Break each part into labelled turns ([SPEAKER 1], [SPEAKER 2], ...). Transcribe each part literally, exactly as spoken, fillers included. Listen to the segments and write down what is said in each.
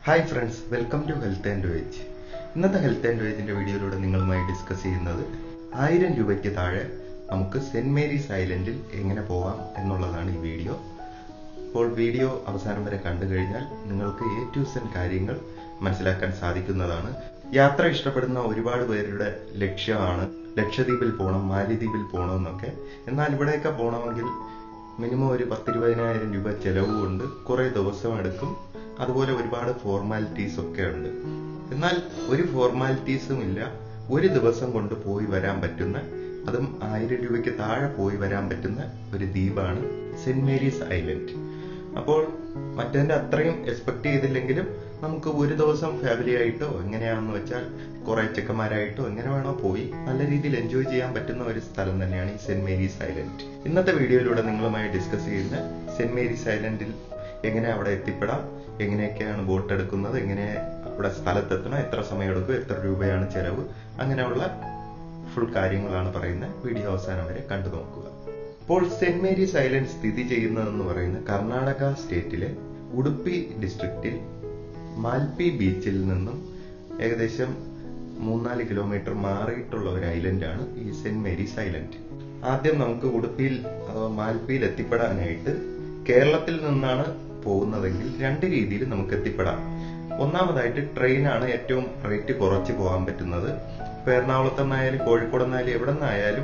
[SPEAKER 1] Hi friends, welcome to Health and Veg. ഇന്നത്തെ health and വേജിന്റെ വീഡിയോയിലൂടെ നിങ്ങളുമായി ഡിസ്കസ് ചെയ്യുന്നത് ആയിരം രൂപയ്ക്ക് താഴെ നമുക്ക് സെന്റ് മേരീസ് ഐലൻഡിൽ എങ്ങനെ പോകാം എന്നുള്ളതാണ് ഈ വീഡിയോ. അപ്പോൾ വീഡിയോ അവസാനം വരെ കണ്ടു കഴിഞ്ഞാൽ നിങ്ങൾക്ക് എ ടു സെഡ് കാര്യങ്ങൾ മനസ്സിലാക്കാൻ സാധിക്കുന്നതാണ്. യാത്ര ഇഷ്ടപ്പെടുന്ന ഒരുപാട് പേരുടെ ലക്ഷ്യമാണ് ലക്ഷദ്വീപിൽ പോകണം, മാലിദ്വീപിൽ പോകണം എന്നൊക്കെ. എന്നാൽ ഇവിടെയൊക്കെ പോകണമെങ്കിൽ മിനിമം ഒരു പത്തിരുപതിനായിരം രൂപ ചെലവുകൊണ്ട് കുറെ ദിവസം എടുക്കും. അതുപോലെ ഒരുപാട് ഫോർമാലിറ്റീസ് ഒക്കെ ഉണ്ട്. എന്നാൽ ഒരു ഫോർമാലിറ്റീസും ഇല്ല, ഒരു ദിവസം കൊണ്ട് പോയി വരാൻ പറ്റുന്ന, അതും ആയിരം രൂപയ്ക്ക് താഴെ പോയി വരാൻ പറ്റുന്ന ഒരു ദ്വീപാണ് സെന്റ് മേരീസ് ഐലൻഡ്. അപ്പോൾ മറ്റേന്റെ അത്രയും എക്സ്പെക്ട് ചെയ്തില്ലെങ്കിലും നമുക്ക് ഒരു ദിവസം ഫാമിലി ആയിട്ടോ എങ്ങനെയാണെന്ന് വെച്ചാൽ കുറെ ചെക്കന്മാരായിട്ടോ എങ്ങനെ വേണോ പോയി നല്ല രീതിയിൽ എൻജോയ് ചെയ്യാൻ പറ്റുന്ന ഒരു സ്ഥലം തന്നെയാണ് ഈ സെന്റ് മേരീസ് ഐലൻഡ്. ഇന്നത്തെ വീഡിയോയിലൂടെ നിങ്ങളുമായി ഡിസ്കസ് ചെയ്യുന്ന സെന്റ് മേരീസ് ഐലൻഡിൽ എങ്ങനെ അവിടെ എത്തിപ്പെടാം, എങ്ങനെയൊക്കെയാണ് ബോട്ട് എടുക്കുന്നത്, എങ്ങനെ അവിടെ സ്ഥലത്തെത്തണം, എത്ര സമയം എടുക്കും, എത്ര രൂപയാണ് ചെലവ്, അങ്ങനെയുള്ള ഫുൾ കാര്യങ്ങളാണ് പറയുന്നത്. വീഡിയോ അവസാനം വരെ കണ്ടു നോക്കുക. ഇപ്പോൾ സെന്റ് മേരീസ് ഐലൻഡ് സ്ഥിതി ചെയ്യുന്നതെന്ന് പറയുന്നത് കർണാടക സ്റ്റേറ്റിലെ ഉടുപ്പി ഡിസ്ട്രിക്റ്റിൽ മാൽപി ബീച്ചിൽ നിന്നും ഏകദേശം മൂന്നാല് കിലോമീറ്റർ മാറിയിട്ടുള്ള ഒരു ഐലൻഡാണ് ഈ സെന്റ് മേരീസ് ഐലൻഡ്. ആദ്യം നമുക്ക് ഉടുപ്പിയിൽ അഥവാ മാൽപിയിൽ എത്തിപ്പെടാനായിട്ട് കേരളത്തിൽ നിന്നാണ് പോകുന്നതെങ്കിൽ രണ്ട് രീതിയിൽ നമുക്ക് എത്തിപ്പെടാം. ഒന്നാമതായിട്ട് ട്രെയിനാണ് ഏറ്റവും റേറ്റ് കുറച്ച് പോകാൻ പറ്റുന്നത്. ഇപ്പൊ എറണാകുളത്ത് നിന്നായാലും കോഴിക്കോട് നിന്നായാലും എവിടെ നിന്നായാലും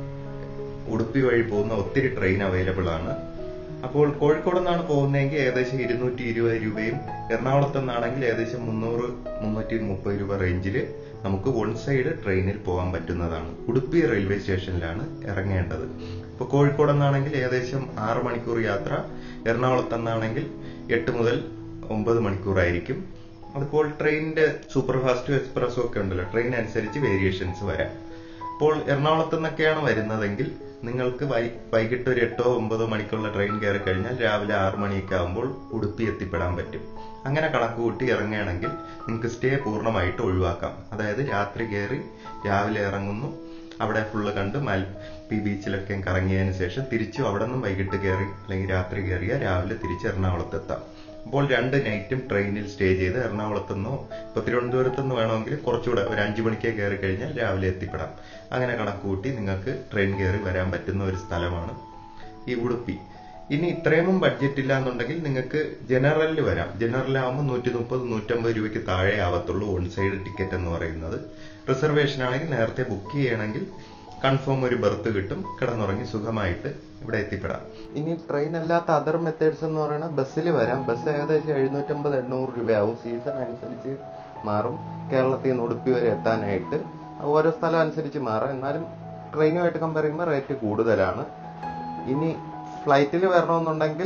[SPEAKER 1] ഉടുപ്പി വഴി പോകുന്ന ഒത്തിരി ട്രെയിൻ അവൈലബിൾ ആണ്. അപ്പോൾ കോഴിക്കോട് നിന്നാണ് പോകുന്നതെങ്കിൽ ഏകദേശം ഇരുന്നൂറ്റി ഇരുപത് രൂപയും എറണാകുളത്ത് നിന്നാണെങ്കിൽ ഏകദേശം മുന്നൂറ് മുന്നൂറ്റി മുപ്പത് രൂപ റേഞ്ചിൽ നമുക്ക് വൺ സൈഡ് ട്രെയിനിൽ പോകാൻ പറ്റുന്നതാണ്. ഉടുപ്പി റെയിൽവേ സ്റ്റേഷനിലാണ് ഇറങ്ങേണ്ടത്. ഇപ്പൊ കോഴിക്കോട് നിന്നാണെങ്കിൽ ഏകദേശം ആറ് മണിക്കൂർ യാത്ര, എറണാകുളത്ത് നിന്നാണെങ്കിൽ എട്ട് മുതൽ ഒമ്പത് മണിക്കൂറായിരിക്കും. അതുപോലെ ട്രെയിനിന്റെ സൂപ്പർ ഫാസ്റ്റും എക്സ്പ്രസും ഒക്കെ ഉണ്ടല്ലോ, ട്രെയിൻ അനുസരിച്ച് വേരിയേഷൻസ് വരാം. അപ്പോൾ എറണാകുളത്ത് നിന്നൊക്കെയാണ് വരുന്നതെങ്കിൽ നിങ്ങൾക്ക് വൈകിട്ട് ഒരു എട്ടോ ഒമ്പതോ മണിക്കുള്ള ട്രെയിൻ കയറി കഴിഞ്ഞാൽ രാവിലെ ആറു മണിയൊക്കെ ആകുമ്പോൾ ഉടുപ്പി എത്തിപ്പെടാൻ പറ്റും. അങ്ങനെ കണക്ക് കൂട്ടി ഇറങ്ങുകയാണെങ്കിൽ നിങ്ങൾക്ക് സ്റ്റേ പൂർണ്ണമായിട്ട് ഒഴിവാക്കാം. അതായത് രാത്രി കയറി രാവിലെ ഇറങ്ങുന്നു, അവിടെ ഫുള്ള് കണ്ട് മാൽപി ബീച്ചിലൊക്കെ കറങ്ങിയതിന് ശേഷം തിരിച്ചു അവിടെ നിന്നും വൈകിട്ട് കയറി അല്ലെങ്കിൽ രാത്രി കയറിയാൽ രാവിലെ തിരിച്ച് എറണാകുളത്ത് എത്താം. അപ്പോൾ രണ്ട് നൈറ്റും ട്രെയിനിൽ സ്റ്റേ ചെയ്ത് എറണാകുളത്ത് നിന്നോ ഇപ്പൊ തിരുവനന്തപുരത്ത് നിന്ന് വേണമെങ്കിൽ കുറച്ചുകൂടെ ഒരു അഞ്ചു മണിക്ക് കയറി കഴിഞ്ഞാൽ രാവിലെ എത്തിപ്പെടാം. അങ്ങനെ കണക്ക് കൂട്ടി നിങ്ങൾക്ക് ട്രെയിൻ കയറി വരാൻ പറ്റുന്ന ഒരു സ്ഥലമാണ് ഈ ഉടുപ്പി. ഇനി ഇത്രയും ബഡ്ജറ്റ് ഇല്ല എന്നുണ്ടെങ്കിൽ നിങ്ങൾക്ക് ജനറലിൽ വരാം. ജനറലാകുമ്പോൾ നൂറ്റി മുപ്പത് നൂറ്റമ്പത് രൂപയ്ക്ക് താഴെ ആവത്തുള്ളൂ വൺ സൈഡ് ടിക്കറ്റ് എന്ന് പറയുന്നത്. റിസർവേഷൻ ആണെങ്കിൽ നേരത്തെ ബുക്ക് ചെയ്യണമെങ്കിൽ കൺഫേം ഒരു ബർത്ത് കിട്ടും, കിടന്നുറങ്ങി സുഖമായിട്ട് ഇവിടെ എത്തിപ്പെടാം. ഇനി ട്രെയിൻ അല്ലാത്ത അതർ മെത്തേഡ്സ് എന്ന് പറയുന്നത് ബസ്സിൽ വരാം. ബസ് ഏകദേശം എഴുന്നൂറ്റമ്പത് എണ്ണൂറ് രൂപയാവും. സീസൺ അനുസരിച്ച് മാറും. കേരളത്തിൽ നിന്ന് ഉടുപ്പി വരെ എത്താനായിട്ട് ഓരോ സ്ഥലം അനുസരിച്ച് മാറാം. എന്നാലും ട്രെയിനുമായിട്ട് കമ്പയർ ചെയ്യുമ്പോൾ റേറ്റ് കൂടുതലാണ്. ഇനി ഫ്ലൈറ്റിൽ വരണമെന്നുണ്ടെങ്കിൽ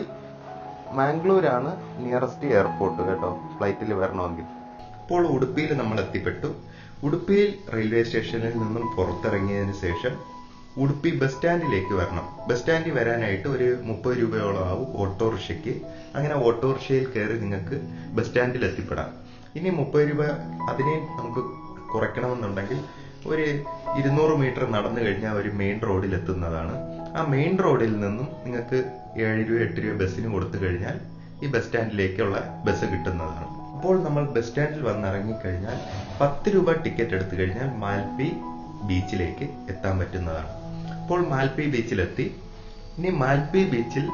[SPEAKER 1] മാംഗ്ലൂരാണ് നിയറസ്റ്റ് എയർപോർട്ട് കേട്ടോ, ഫ്ലൈറ്റിൽ വരണമെങ്കിൽ. ഇപ്പോൾ ഉടുപ്പിയിൽ നമ്മൾ എത്തിപ്പെട്ടു. ഉടുപ്പിയിൽ റെയിൽവേ സ്റ്റേഷനിൽ നിന്നും പുറത്തിറങ്ങിയതിന് ശേഷം ഉടുപ്പി ബസ് സ്റ്റാൻഡിലേക്ക് വരണം. ബസ് സ്റ്റാൻഡിൽ വരാനായിട്ട് ഒരു മുപ്പത് രൂപയോളം ആവും ഓട്ടോറിക്ഷയ്ക്ക്. അങ്ങനെ ഓട്ടോറിക്ഷയിൽ കയറി നിങ്ങൾക്ക് ബസ് സ്റ്റാൻഡിൽ എത്തിപ്പെടാം. ഇനി മുപ്പത് രൂപ അതിനെ നമുക്ക് കുറയ്ക്കണമെന്നുണ്ടെങ്കിൽ ഒരു ഇരുന്നൂറ് മീറ്റർ നടന്നു കഴിഞ്ഞാൽ ഒരു മെയിൻ റോഡിൽ എത്തുന്നതാണ്. ആ മെയിൻ റോഡിൽ നിന്നും നിങ്ങൾക്ക് ഏഴ് രൂപ എട്ട് രൂപ ബസ്സിന് കൊടുത്തു കഴിഞ്ഞാൽ ഈ ബസ് സ്റ്റാൻഡിലേക്കുള്ള ബസ് കിട്ടുന്നതാണ്. അപ്പോൾ നമ്മൾ ബസ് സ്റ്റാൻഡിൽ വന്നിറങ്ങിക്കഴിഞ്ഞാൽ പത്ത് രൂപ ടിക്കറ്റ് എടുത്തു കഴിഞ്ഞാൽ മാൽപി ബീച്ചിലേക്ക് എത്താൻ പറ്റുന്നതാണ്. അപ്പോൾ മാൽപി ബീച്ചിലെത്തി. ഇനി മാൽപി ബീച്ചിൽ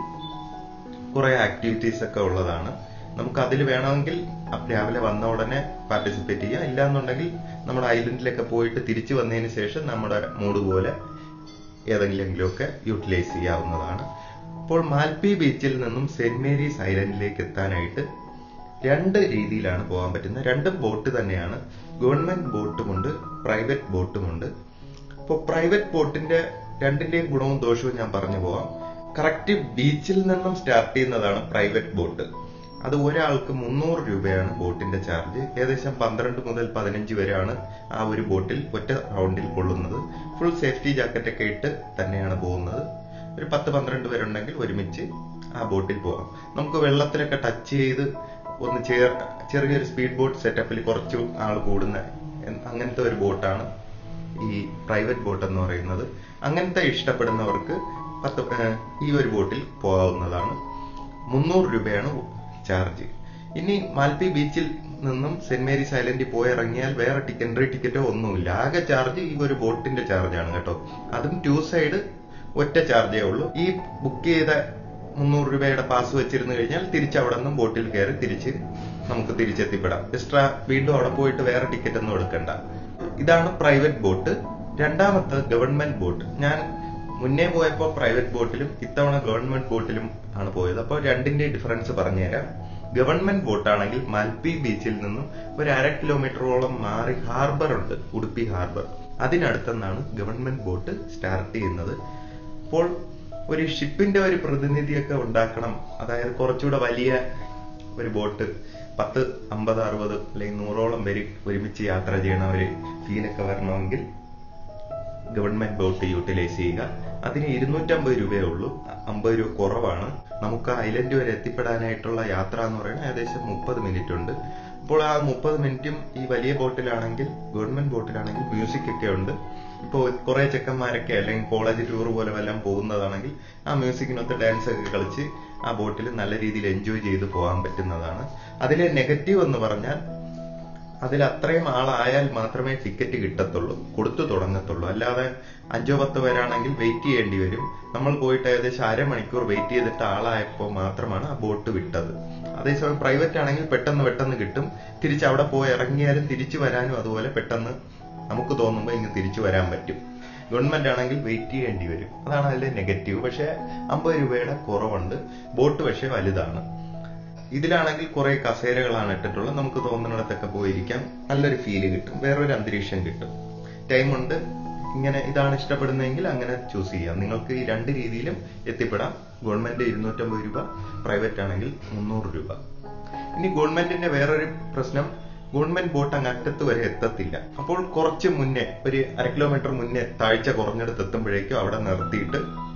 [SPEAKER 1] കുറെ ആക്ടിവിറ്റീസ് ഒക്കെ ഉള്ളതാണ്. നമുക്ക് അതിൽ വേണമെങ്കിൽ രാവിലെ വന്ന ഉടനെ പാർട്ടിസിപ്പേറ്റ് ചെയ്യാം. ഇല്ലാന്നുണ്ടെങ്കിൽ നമ്മുടെ ഐലൻഡിലൊക്കെ പോയിട്ട് തിരിച്ചു വന്നതിന് ശേഷം നമ്മുടെ മൂഡ് പോലെ ഏതെങ്കിലുമൊക്കെ യൂട്ടിലൈസ് ചെയ്യാവുന്നതാണ്. അപ്പോൾ മാൽപി ബീച്ചിൽ നിന്നും സെന്റ് മേരീസ് ഐലൻഡിലേക്ക് എത്താനായിട്ട് രണ്ട് രീതിയിലാണ് പോകാൻ പറ്റുന്നത്. രണ്ടും ബോട്ട് തന്നെയാണ്. ഗവൺമെന്റ് ബോട്ടുമുണ്ട്, പ്രൈവറ്റ് ബോട്ടുമുണ്ട്. അപ്പോൾ പ്രൈവറ്റ് ബോട്ടിന്റെ രണ്ടിന്റെയും ഗുണവും ദോഷവും ഞാൻ പറഞ്ഞു പോവാം. കറക്റ്റ് ബീച്ചിൽ നിന്നും സ്റ്റാർട്ട് ചെയ്യുന്നതാണ് പ്രൈവറ്റ് ബോട്ട്. അത് ഒരാൾക്ക് മുന്നൂറ് രൂപയാണ് ബോട്ടിന്റെ ചാർജ്. ഏകദേശം പന്ത്രണ്ട് മുതൽ പതിനഞ്ച് വരെയാണ് ആ ഒരു ബോട്ടിൽ ഒറ്റ റൗണ്ടിൽ കൊള്ളുന്നത്. ഫുൾ സേഫ്റ്റി ജാക്കറ്റ് ഒക്കെ ഇട്ട് തന്നെയാണ് പോകുന്നത്. ഒരു പത്ത് പന്ത്രണ്ട് പേരുണ്ടെങ്കിൽ ഒരുമിച്ച് ആ ബോട്ടിൽ പോകാം. നമുക്ക് വെള്ളത്തിലൊക്കെ ടച്ച് ചെയ്ത് ഒന്ന് ചെറിയൊരു സ്പീഡ് ബോട്ട് സെറ്റപ്പിൽ കുറച്ച് ആൾ കൂടുന്ന അങ്ങനത്തെ ഒരു ബോട്ടാണ് ഈ പ്രൈവറ്റ് ബോട്ട് എന്ന് പറയുന്നത്. അങ്ങനത്തെ ഇഷ്ടപ്പെടുന്നവർക്ക് പത്ത് ഈ ഒരു ബോട്ടിൽ പോകാവുന്നതാണ്. മുന്നൂറ് രൂപയാണ് ചാർജ്. ഇനി മാൽപി ബീച്ചിൽ നിന്നും സെന്റ് മേരീസ് ഐലൻഡിൽ പോയി ഇറങ്ങിയാൽ വേറെ ടിക്കറ്റ് എൻട്രി ടിക്കറ്റോ ഒന്നുമില്ല. ആകെ ചാർജ് ഈ ഒരു ബോട്ടിന്റെ ചാർജാണ് കേട്ടോ. അതും ടു സൈഡ് ഒറ്റ ചാർജേ ഉള്ളൂ. ഈ ബുക്ക് ചെയ്ത മുന്നൂറ് രൂപയുടെ പാസ് വെച്ചിരുന്നു കഴിഞ്ഞാൽ തിരിച്ച് അവിടെ നിന്നും ബോട്ടിൽ കയറി തിരിച്ച് നമുക്ക് തിരിച്ചെത്തിപ്പെടാം. എക്സ്ട്രാ വീണ്ടും അവിടെ പോയിട്ട് വേറെ ടിക്കറ്റ് ഒന്നും എടുക്കണ്ട. ഇതാണ് പ്രൈവറ്റ് ബോട്ട്. രണ്ടാമത്തെ ഗവൺമെന്റ് ബോട്ട്. ഞാൻ മുന്നേ പോയപ്പോൾ പ്രൈവറ്റ് ബോട്ടിലും ഇത്തവണ ഗവൺമെന്റ് ബോട്ടിലും ആണ് പോയത്. അപ്പോൾ രണ്ടിന്റെ ഡിഫറൻസ് പറഞ്ഞുതരാം. ഗവൺമെന്റ് ബോട്ടാണെങ്കിൽ മൽപ്പി ബീച്ചിൽ നിന്നും ഒരു അര കിലോമീറ്ററോളം മാറി ഹാർബർ ഉണ്ട്, ഉടുപ്പി ഹാർബർ. അതിനടുത്തെന്നാണ് ഗവൺമെന്റ് ബോട്ട് സ്റ്റാർട്ട് ചെയ്യുന്നത്. അപ്പോൾ ഒരു ഷിപ്പിന്റെ ഒരു പ്രതിനിധിയൊക്കെ ഉണ്ടാക്കണം, അതായത് കുറച്ചുകൂടെ വലിയ ഒരു ബോട്ട്, പത്ത് അമ്പത് അറുപത് അല്ലെങ്കിൽ നൂറോളം പേര് ഒരുമിച്ച് യാത്ര ചെയ്യണ ഒരു ഫീലൊക്കെ വരണമെങ്കിൽ ഗവൺമെന്റ് ബോട്ട് യൂട്ടിലൈസ് ചെയ്യുക. അതിന് ഇരുന്നൂറ്റമ്പത് രൂപയേ ഉള്ളൂ, അമ്പത് രൂപ കുറവാണ്. നമുക്ക് ഐലൻഡ് വരെ എത്തിപ്പെടാനായിട്ടുള്ള യാത്ര എന്ന് പറയുന്നത് ഏകദേശം മുപ്പത് മിനിറ്റ് ഉണ്ട്. അപ്പോൾ ആ മുപ്പത് മിനിറ്റും ഈ വലിയ ബോട്ടിലാണെങ്കിൽ, ഗവൺമെന്റ് ബോട്ടിലാണെങ്കിൽ മ്യൂസിക് ഒക്കെ ഉണ്ട്. ഇപ്പോൾ കുറെ ചെക്കന്മാരൊക്കെ അല്ലെങ്കിൽ കോളേജ് ടൂർ പോലെ വല്ലതും പോകുന്നതാണെങ്കിൽ ആ മ്യൂസിക്കിനൊത്ത് ഡാൻസ് ഒക്കെ കളിച്ച് ആ ബോട്ടിൽ നല്ല രീതിയിൽ എൻജോയ് ചെയ്ത് പോകാൻ പറ്റുന്നതാണ്. അതിലെ നെഗറ്റീവ് എന്ന് പറഞ്ഞാൽ അതിൽ അത്രയും ആളായാൽ മാത്രമേ ടിക്കറ്റ് കിട്ടത്തുള്ളൂ, കൊടുത്തു തുടങ്ങത്തുള്ളൂ. അല്ലാതെ അഞ്ചോ പത്തോ പേരാണെങ്കിൽ വെയിറ്റ് ചെയ്യേണ്ടി വരും. നമ്മൾ പോയിട്ട് ഏകദേശം അരമണിക്കൂർ വെയിറ്റ് ചെയ്തിട്ട് ആളായപ്പോൾ മാത്രമാണ് ആ ബോട്ട് വിട്ടത്. അതേസമയം പ്രൈവറ്റ് ആണെങ്കിൽ പെട്ടെന്ന് പെട്ടെന്ന് കിട്ടും. തിരിച്ച് അവിടെ പോയി ഇറങ്ങിയാലും തിരിച്ചു വരാനും അതുപോലെ പെട്ടെന്ന് നമുക്ക് തോന്നുമ്പോൾ ഇങ്ങ് തിരിച്ചു വരാൻ പറ്റും. ഗവൺമെന്റ് ആണെങ്കിൽ വെയിറ്റ് ചെയ്യേണ്ടി വരും. അതാണ് അതിലെ നെഗറ്റീവ്. പക്ഷെ അമ്പത് രൂപയുടെ കുറവുണ്ട്. ബോട്ട് പക്ഷെ വലുതാണ്. ഇതിലാണെങ്കിൽ കുറെ കസേരകളാണ് ഇട്ടിട്ടുള്ളത്. നമുക്ക് തോന്നുന്നിടത്തൊക്കെ പോയിരിക്കാം, നല്ലൊരു ഫീല് കിട്ടും, വേറൊരു അന്തരീക്ഷം കിട്ടും. ടൈമുണ്ട്. ഇങ്ങനെ ഇതാണ് ഇഷ്ടപ്പെടുന്നതെങ്കിൽ അങ്ങനെ ചൂസ് ചെയ്യാം. നിങ്ങൾക്ക് ഈ രണ്ട് രീതിയിലും എത്തിപ്പെടാം. ഗവൺമെന്റ് ഇരുന്നൂറ്റമ്പത് രൂപ, പ്രൈവറ്റ് ആണെങ്കിൽ മുന്നൂറ് രൂപ. ഇനി ഗവൺമെന്റിന്റെ വേറൊരു പ്രശ്നം, ഗവൺമെന്റ് ബോട്ട് അങ്ങ് അറ്റത്ത് വരെ എത്തത്തില്ല. അപ്പോൾ കുറച്ച് മുന്നേ, ഒരു അര കിലോമീറ്റർ മുന്നേ താഴ്ച കുറഞ്ഞെടുത്ത് എത്തുമ്പോഴേക്കും അവിടെ നിർത്തിയിട്ട്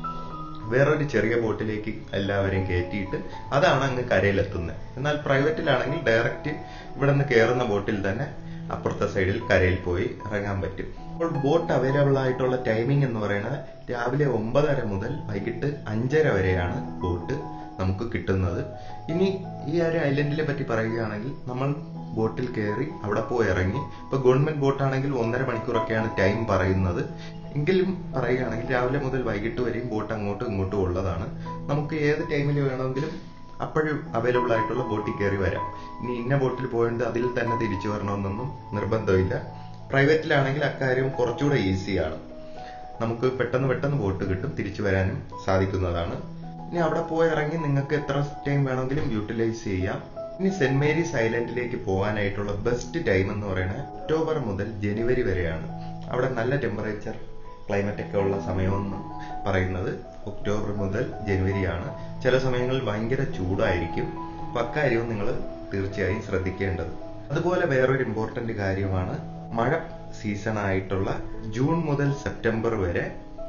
[SPEAKER 1] വേറൊരു ചെറിയ ബോട്ടിലേക്ക് എല്ലാവരെയും കയറ്റിയിട്ട് അതാണ് അങ്ങ് കരയിലെത്തുന്നത്. എന്നാൽ പ്രൈവറ്റിലാണെങ്കിൽ ഡയറക്റ്റ് ഇവിടെ നിന്ന് കയറുന്ന ബോട്ടിൽ തന്നെ അപ്പുറത്തെ സൈഡിൽ കരയിൽ പോയി ഇറങ്ങാൻ പറ്റും. അപ്പോൾ ബോട്ട് അവൈലബിൾ ആയിട്ടുള്ള ടൈമിംഗ് എന്ന് പറയുന്നത് രാവിലെ ഒമ്പതര മുതൽ വൈകിട്ട് അഞ്ചര വരെയാണ് ബോട്ട് നമുക്ക് കിട്ടുന്നത്. ഇനി ഈ ഒരു ഐലൻഡിനെ പറ്റി പറയുകയാണെങ്കിൽ നമ്മൾ ബോട്ടിൽ കയറി അവിടെ പോയി ഇറങ്ങി. ഇപ്പൊ ഗവൺമെന്റ് ബോട്ടാണെങ്കിൽ ഒന്നര മണിക്കൂറൊക്കെയാണ് ടൈം പറയുന്നത്. എങ്കിലും പറയുകയാണെങ്കിൽ രാവിലെ മുതൽ വൈകിട്ട് വരെയും ബോട്ട് അങ്ങോട്ടും ഇങ്ങോട്ടും ഉള്ളതാണ്. നമുക്ക് ഏത് ടൈമിൽ വേണമെങ്കിലും അപ്പോഴും അവൈലബിൾ ആയിട്ടുള്ള ബോട്ടിൽ കയറി വരാം. ഇനി ഇന്ന ബോട്ടിൽ പോയിട്ട് അതിൽ തന്നെ തിരിച്ചു വരണമെന്നൊന്നും നിർബന്ധമില്ല. പ്രൈവറ്റിലാണെങ്കിൽ അക്കാര്യം കുറച്ചുകൂടെ ഈസിയാണ്. നമുക്ക് പെട്ടെന്ന് പെട്ടെന്ന് ബോട്ട് കിട്ടും, തിരിച്ചു വരാനും സാധിക്കുന്നതാണ്. ഇനി അവിടെ പോയി ഇറങ്ങി നിങ്ങൾക്ക് എത്ര ടൈം വേണമെങ്കിലും യൂട്ടിലൈസ് ചെയ്യാം. ഇനി സെന്റ് മേരീസ് ഐലൻഡിലേക്ക് പോകാനായിട്ടുള്ള ബെസ്റ്റ് ടൈം എന്ന് പറയുന്നത് ഒക്ടോബർ മുതൽ ജനുവരി വരെയാണ്. അവിടെ നല്ല ടെമ്പറേച്ചർ ക്ലൈമറ്റ് ഒക്കെ ഉള്ള സമയമെന്ന് പറയുന്നത് ഒക്ടോബർ മുതൽ ജനുവരിയാണ്. ചില സമയങ്ങളിൽ ഭയങ്കര ചൂടായിരിക്കും. അപ്പൊ അക്കാര്യവും നിങ്ങൾ തീർച്ചയായും ശ്രദ്ധിക്കേണ്ടത്. അതുപോലെ വേറൊരു ഇമ്പോർട്ടന്റ് കാര്യമാണ്, മഴ സീസൺ ആയിട്ടുള്ള ജൂൺ മുതൽ സെപ്റ്റംബർ വരെ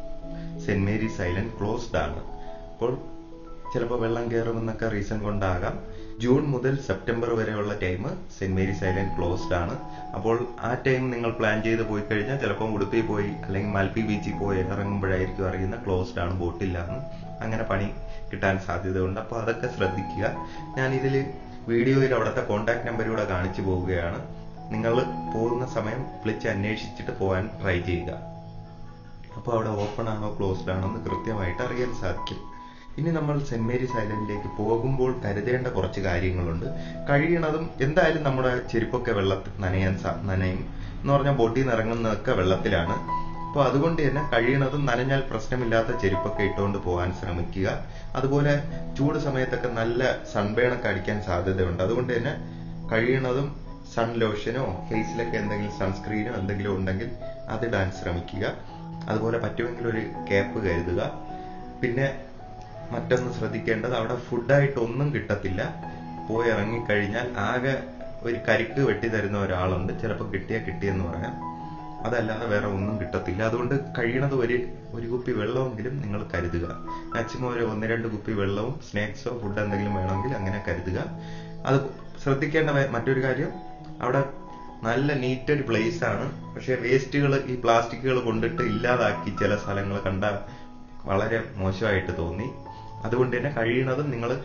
[SPEAKER 1] സെന്റ് മേരീസ് ഐലൻഡ് ക്ലോസ്ഡ് ആണ്. അപ്പോൾ ചിലപ്പോൾ വെള്ളം കയറുമെന്നൊക്കെ റീസൺ കൊണ്ടാകാം ജൂൺ മുതൽ സെപ്റ്റംബർ വരെയുള്ള time saint Mary's island closed ആണ്. അപ്പോൾ ആ ടൈം നിങ്ങൾ പ്ലാൻ ചെയ്ത് പോയി കഴിഞ്ഞാൽ ചിലപ്പോൾ ഉടുപ്പി പോയി അല്ലെങ്കിൽ മാൽപ്പി ബീച്ചിൽ പോയി ഇറങ്ങുമ്പോഴായിരിക്കും അറിയുന്ന ക്ലോസ്ഡ് ആണ്, ബോട്ടില്ലാന്ന്. അങ്ങനെ പണി കിട്ടാൻ സാധ്യതയുണ്ട്. അപ്പോൾ അതൊക്കെ ശ്രദ്ധിക്കുക. ഞാൻ ഇതിൽ വീഡിയോയിൽ അവിടുത്തെ കോൺടാക്ട് നമ്പറിലൂടെ കാണിച്ചു പോവുകയാണ്. നിങ്ങൾ പോകുന്ന സമയം വിളിച്ച് അന്വേഷിച്ചിട്ട് പോകാൻ ട്രൈ ചെയ്യുക. അപ്പോൾ അവിടെ ഓപ്പൺ ആണോ ക്ലോസ്ഡ് ആണോ എന്ന് കൃത്യമായിട്ട് അറിയാൻ സാധിക്കും. ഇനി നമ്മൾ സെന്റ് മേരീസ് ഐലൻഡിലേക്ക് പോകുമ്പോൾ കരുതേണ്ട കുറച്ച് കാര്യങ്ങളുണ്ട്. കഴിയണതും എന്തായാലും നമ്മുടെ ചെരുപ്പൊക്കെ വെള്ളത്തിൽ നനയാൻ നനയും എന്ന് പറഞ്ഞാൽ ബോട്ടിൽ നിന്ന് ഇറങ്ങുന്നതൊക്കെ വെള്ളത്തിലാണ്. അപ്പോൾ അതുകൊണ്ട് തന്നെ കഴിയണതും നനഞ്ഞാൽ പ്രശ്നമില്ലാത്ത ചെരുപ്പൊക്കെ ഇട്ടുകൊണ്ട് പോകാൻ ശ്രമിക്കുക. അതുപോലെ ചൂട് സമയത്തൊക്കെ നല്ല സൺബേണൊക്കെ അടിക്കാൻ സാധ്യതയുണ്ട്. അതുകൊണ്ട് തന്നെ കഴിയണതും സൺ ലോഷനോ ഫേസിലൊക്കെ എന്തെങ്കിലും സൺസ്ക്രീനോ എന്തെങ്കിലും ഉണ്ടെങ്കിൽ അതിടാൻ ശ്രമിക്കുക. അതുപോലെ പറ്റുമെങ്കിൽ ഒരു ക്യാപ്പ് കരുതുക. പിന്നെ മറ്റൊന്ന് ശ്രദ്ധിക്കേണ്ടത്, അവിടെ ഫുഡായിട്ട് ഒന്നും കിട്ടത്തില്ല. പോയി ഇറങ്ങിക്കഴിഞ്ഞാൽ ആകെ ഒരു കരിക്ക് വെട്ടി തരുന്ന ഒരാളുണ്ട്, ചിലപ്പോൾ കിട്ടിയാൽ കിട്ടിയെന്ന് പറയാം. അതല്ലാതെ വേറെ ഒന്നും കിട്ടത്തില്ല. അതുകൊണ്ട് കഴിയണത് ഒരു ഒരു കുപ്പി വെള്ളമെങ്കിലും നിങ്ങൾ കരുതുക. മാക്സിമം ഒരു ഒന്ന് രണ്ട് കുപ്പി വെള്ളവും സ്നാക്സോ ഫുഡ് എന്തെങ്കിലും വേണമെങ്കിൽ അങ്ങനെ കരുതുക. അത് ശ്രദ്ധിക്കേണ്ട മറ്റൊരു കാര്യം, അവിടെ നല്ല നീറ്റൊരു പ്ലേസ് ആണ്. പക്ഷെ വേസ്റ്റുകൾ ഈ പ്ലാസ്റ്റിക്കുകൾ കൊണ്ടിട്ട് ഇല്ലാതാക്കി ചില സ്ഥലങ്ങൾ കണ്ട വളരെ മോശമായിട്ട് തോന്നി. അതുകൊണ്ട് തന്നെ കഴിയുന്നതും നിങ്ങൾ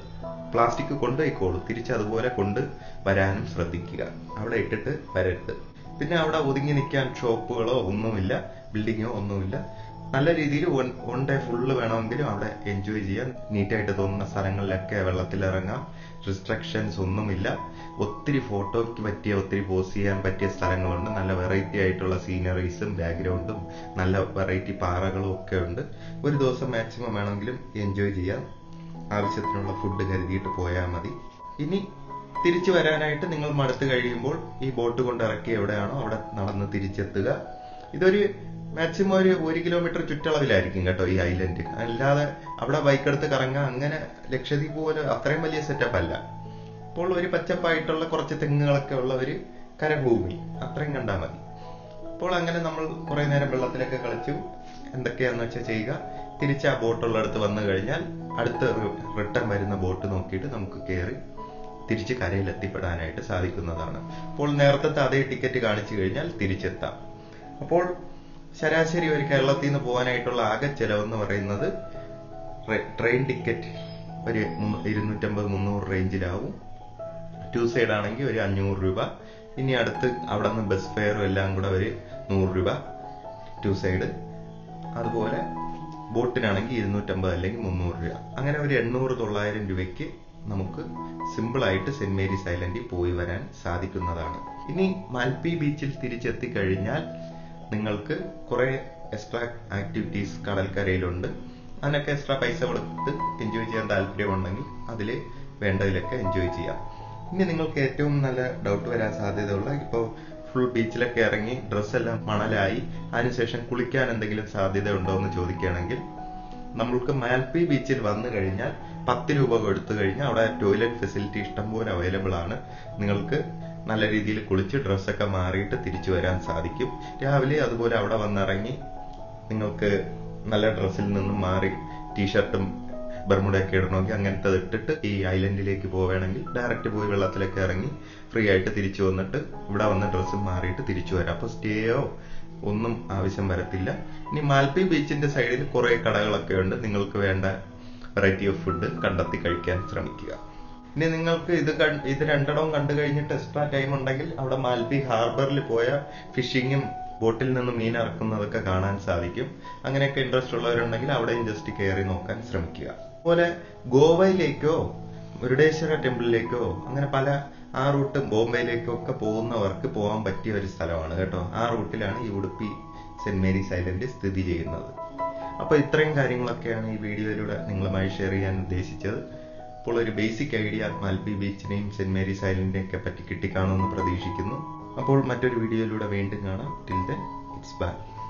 [SPEAKER 1] പ്ലാസ്റ്റിക് കൊണ്ടുപോയിക്കോളൂ, തിരിച്ച് അതുപോലെ കൊണ്ട് വരാനും ശ്രദ്ധിക്കുക. അവിടെ ഇട്ടിട്ട് വരരുത്. പിന്നെ അവിടെ ഒതുങ്ങി നിൽക്കാൻ ഷോപ്പുകളോ ഒന്നുമില്ല, ബിൽഡിങ്ങോ ഒന്നുമില്ല. നല്ല രീതിയിൽ വൺ വൺ ഡേ ഫുള്ള് വേണമെങ്കിലും അവിടെ എൻജോയ് ചെയ്യാൻ, നീറ്റായിട്ട് തോന്നുന്ന സ്ഥലങ്ങളിലൊക്കെ വെള്ളത്തിലിറങ്ങാം. റിസ്ട്രിക്ഷൻസ് ഒന്നുമില്ല. ഒത്തിരി ഫോട്ടോയ്ക്ക് പറ്റിയ, ഒത്തിരി പോസ് ചെയ്യാൻ പറ്റിയ സ്ഥലങ്ങളുണ്ട്. നല്ല വെറൈറ്റി ആയിട്ടുള്ള സീനറീസും ബാക്ക്ഗ്രൗണ്ടും നല്ല വെറൈറ്റി പാറകളും ഒക്കെ ഉണ്ട്. ഒരു ദിവസം മാക്സിമം വേണമെങ്കിലും എൻജോയ് ചെയ്യാം. ആവശ്യത്തിനുള്ള ഫുഡ് കരുതിയിട്ട് പോയാൽ മതി. ഇനി തിരിച്ചു വരാനായിട്ട് നിങ്ങൾ മടുത്ത് കഴിയുമ്പോൾ ഈ ബോട്ട് കൊണ്ട് ഇറക്കി എവിടെയാണോ അവിടെ നടന്ന് തിരിച്ചെത്തുക. ഇതൊരു മാക്സിമം ഒരു ഒരു കിലോമീറ്റർ ചുറ്റളവിലായിരിക്കും കേട്ടോ ഈ ഐലൻഡ്. അല്ലാതെ അവിടെ ബൈക്കെടുത്ത് കറങ്ങാൻ അങ്ങനെ ലക്ഷദ്വീപ് പോലെ അത്രയും വലിയ സെറ്റപ്പ് അല്ല. അപ്പോൾ ഒരു പച്ചപ്പായിട്ടുള്ള കുറച്ച് തെങ്ങുകളൊക്കെ ഉള്ള ഒരു കരഭൂമി, അത്രയും കണ്ടാൽ മതി. അപ്പോൾ അങ്ങനെ നമ്മൾ കുറെ നേരം വെള്ളത്തിലൊക്കെ കളിച്ചു, എന്തൊക്കെയാന്ന് വെച്ചാൽ ചെയ്യുക. തിരിച്ച് ആ ബോട്ടുള്ളടുത്ത് വന്നു കഴിഞ്ഞാൽ അടുത്ത റിട്ടേൺ വരുന്ന ബോട്ട് നോക്കിയിട്ട് നമുക്ക് കയറി തിരിച്ച് കരയിൽ എത്തിപ്പെടാനായിട്ട് സാധിക്കുന്നതാണ്. അപ്പോൾ നേരത്തെ അതേ ടിക്കറ്റ് കാണിച്ചു കഴിഞ്ഞാൽ തിരിച്ചെത്താം. അപ്പോൾ ശരാശരി ഒരു കേരളത്തിൽ നിന്ന് പോകാനായിട്ടുള്ള ആകെ ചെലവെന്ന് പറയുന്നത് ട്രെയിൻ ടിക്കറ്റ് ഒരു ഇരുന്നൂറ്റമ്പത് മുന്നൂറ് റേഞ്ചിലാവും. ടു സൈഡ് ആണെങ്കിൽ ഒരു അഞ്ഞൂറ് രൂപ. ഇനി അടുത്ത് അവിടെ നിന്ന് ബസ് ഫെയറും എല്ലാം കൂടെ ഒരു നൂറ് രൂപ ടു സൈഡ്. അതുപോലെ ബോട്ടിനാണെങ്കിൽ ഇരുന്നൂറ്റമ്പത് അല്ലെങ്കിൽ മുന്നൂറ് രൂപ. അങ്ങനെ ഒരു എണ്ണൂറ് തൊള്ളായിരം രൂപയ്ക്ക് നമുക്ക് സിമ്പിൾ ആയിട്ട് സെന്റ് മേരീസ് ഐലൻഡിൽ പോയി വരാൻ സാധിക്കുന്നതാണ്. ഇനി മാൽപ്പി ബീച്ചിൽ തിരിച്ചെത്തി കഴിഞ്ഞാൽ നിങ്ങൾക്ക് കുറെ എക്സ്ട്രാ ആക്ടിവിറ്റീസ് കടൽക്കരയിലുണ്ട്. അതിനൊക്കെ എക്സ്ട്രാ പൈസ കൊടുത്ത് എൻജോയ് ചെയ്യാൻ താല്പര്യമുണ്ടെങ്കിൽ അതിൽ വേണ്ടതിലൊക്കെ എൻജോയ് ചെയ്യാം. ഇനി നിങ്ങൾക്ക് ഏറ്റവും നല്ല ഡൗട്ട് വരാൻ സാധ്യതയുള്ള, ഇപ്പോൾ ഫുൾ ബീച്ചിലൊക്കെ ഇറങ്ങി ഡ്രസ്സെല്ലാം മണലായി അതിനുശേഷം കുളിക്കാൻ എന്തെങ്കിലും സാധ്യത ഉണ്ടോ എന്ന് ചോദിക്കുകയാണെങ്കിൽ, നമ്മൾക്ക് മാൽപ്പി ബീച്ചിൽ വന്നു കഴിഞ്ഞാൽ പത്ത് രൂപ കൊടുത്തു കഴിഞ്ഞാൽ അവിടെ ടോയ്ലറ്റ് ഫെസിലിറ്റി ഇഷ്ടംപോലെ അവൈലബിൾ ആണ്. നിങ്ങൾക്ക് നല്ല രീതിയിൽ കുളിച്ച് ഡ്രസ്സൊക്കെ മാറിയിട്ട് തിരിച്ചു വരാൻ സാധിക്കും. രാവിലെ അതുപോലെ അവിടെ വന്നിറങ്ങി നിങ്ങൾക്ക് നല്ല ഡ്രസ്സിൽ നിന്നും മാറി ടീഷർട്ടും ബർമുഡയൊക്കെ ഇടണമെങ്കിൽ അങ്ങനത്തെ ഇട്ടിട്ട് ഈ ഐലൻഡിലേക്ക് പോവുകയാണെങ്കിൽ ഡയറക്റ്റ് പോയി വെള്ളത്തിലൊക്കെ ഇറങ്ങി ഫ്രീ ആയിട്ട് തിരിച്ചു വന്നിട്ട് ഇവിടെ വന്ന് ഡ്രസ്സും മാറിയിട്ട് തിരിച്ചു വരാം. അപ്പൊ സ്റ്റേയോ ഒന്നും ആവശ്യം വരത്തില്ല. ഇനി മാൽപ്പി ബീച്ചിന്റെ സൈഡിൽ കുറെ കടകളൊക്കെ ഉണ്ട്. നിങ്ങൾക്ക് വേണ്ട വെറൈറ്റി ഓഫ് ഫുഡ് കണ്ടെത്തി കഴിക്കാൻ ശ്രമിക്കുക. ഇനി നിങ്ങൾക്ക് ഇത് ഇത് രണ്ടിടവും കണ്ടു കഴിഞ്ഞിട്ട് എക്സ്ട്രാ ടൈം ഉണ്ടെങ്കിൽ അവിടെ മാൽപ്പി ഹാർബറിൽ പോയ ഫിഷിങ്ങും ബോട്ടിൽ നിന്ന് മീൻ ഇറക്കുന്നതൊക്കെ കാണാൻ സാധിക്കും. അങ്ങനെയൊക്കെ ഇൻട്രസ്റ്റ് ഉള്ളവരുണ്ടെങ്കിൽ അവിടെയും ജസ്റ്റ് കയറി നോക്കാൻ ശ്രമിക്കുക. അതുപോലെ ഗോവയിലേക്കോ മുരുടേശ്വര ടെമ്പിളിലേക്കോ അങ്ങനെ പല ആ റൂട്ട് ബോംബെയിലേക്കോ ഒക്കെ പോകുന്നവർക്ക് പോകാൻ പറ്റിയ ഒരു സ്ഥലമാണ് കേട്ടോ. ആ റൂട്ടിലാണ് ഈ ഉടുപ്പി സെന്റ് മേരീസ് ഐലൻഡ് സ്ഥിതി ചെയ്യുന്നത്. അപ്പൊ ഇത്രയും കാര്യങ്ങളൊക്കെയാണ് ഈ വീഡിയോയിലൂടെ നിങ്ങളുമായി ഷെയർ ചെയ്യാൻ ഉദ്ദേശിച്ചത്. അപ്പോൾ ഒരു ബേസിക് ഐഡിയ മാൽപ്പി ബീച്ചിനെയും സെന്റ് മേരീസ് ഐലൻഡിനെയും ഒക്കെ പറ്റി കിട്ടിക്കാണുമെന്ന് പ്രതീക്ഷിക്കുന്നു. അപ്പോൾ മറ്റൊരു വീഡിയോയിലൂടെ വീണ്ടും കാണാം. Till then it's by.